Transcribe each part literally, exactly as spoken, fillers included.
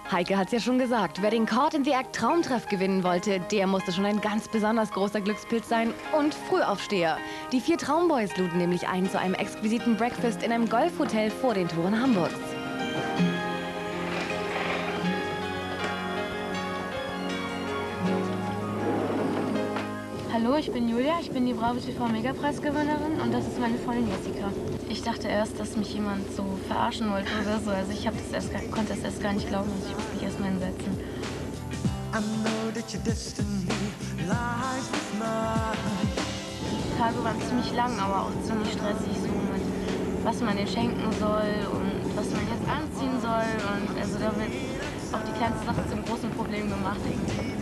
Heike hat's ja schon gesagt, wer den Caught in the Act Traumtreff gewinnen wollte, der musste schon ein ganz besonders großer Glückspilz sein und Frühaufsteher. Die vier Traumboys luden nämlich ein zu einem exquisiten Breakfast in einem Golfhotel vor den Toren Hamburgs. Hallo, ich bin Julia, ich bin die Bravo T V Megapreisgewinnerin und das ist meine Freundin Jessica. Ich dachte erst, dass mich jemand so verarschen wollte oder so. Also ich hab das erst, konnte das erst gar nicht glauben, also ich musste mich erst mal hinsetzen. Die Tage waren ziemlich lang, aber auch ziemlich stressig, so mit was man den schenken soll und was man jetzt anziehen soll. Und also da wird auch die kleinste Sache zum großen Problem gemacht irgendwie.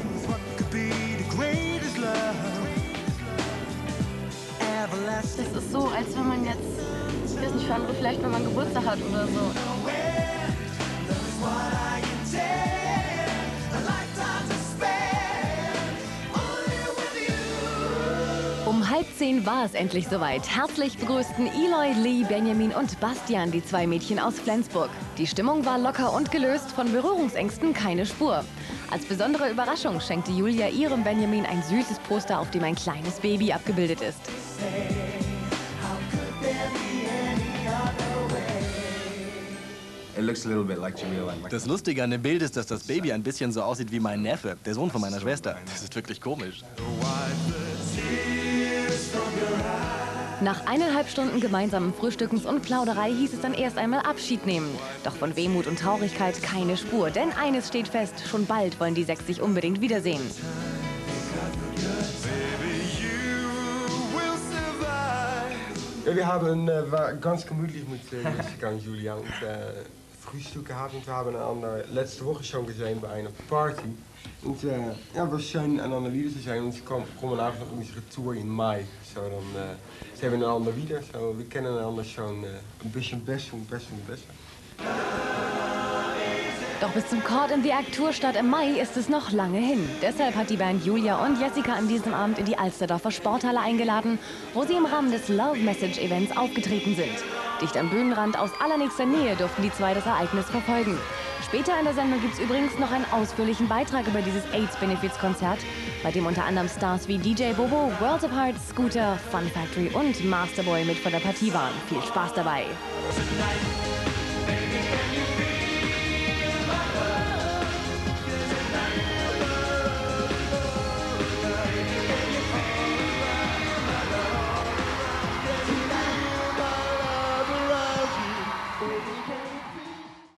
Das ist so, als wenn man jetzt, ich weiß nicht, für andere vielleicht, wenn man Geburtstag hat oder so. Um halb zehn war es endlich soweit. Herzlich begrüßten Eloy, Lee, Benjamin und Bastian die zwei Mädchen aus Flensburg. Die Stimmung war locker und gelöst, von Berührungsängsten keine Spur. Als besondere Überraschung schenkte Julia ihrem Benjamin ein süßes Poster, auf dem ein kleines Baby abgebildet ist. Das Lustige an dem Bild ist, dass das Baby ein bisschen so aussieht wie mein Neffe, der Sohn von meiner Schwester. Das ist wirklich komisch. Nach eineinhalb Stunden gemeinsamen Frühstückens und Plauderei hieß es dann erst einmal Abschied nehmen. Doch von Wehmut und Traurigkeit keine Spur, denn eines steht fest, schon bald wollen die sechs sich unbedingt wiedersehen. Ja, wir haben äh, war ganz gemütlich mit äh, Jessica und Julia und äh, Frühstück gehabt und wir haben einander letzte Woche schon gesehen bei einer Party. Und äh, ja, es war schön einander wieder zu sehen und sie kommen auch noch unsere Tour in Mai. So, dann äh, sehen wir einander wieder. So, wir kennen einander schon äh, ein bisschen besser und besser und besser. Doch bis zum Caught in the Act Tourstart im Mai ist es noch lange hin. Deshalb hat die Band Julia und Jessica an diesem Abend in die Alsterdorfer Sporthalle eingeladen, wo sie im Rahmen des Love Message Events aufgetreten sind. Dicht am Bühnenrand aus allernächster Nähe durften die zwei das Ereignis verfolgen. Später in der Sendung gibt es übrigens noch einen ausführlichen Beitrag über dieses AIDS-Benefits-Konzert, bei dem unter anderem Stars wie D J Bobo, Worlds Apart, Scooter, Fun Factory und Masterboy mit von der Partie waren. Viel Spaß dabei!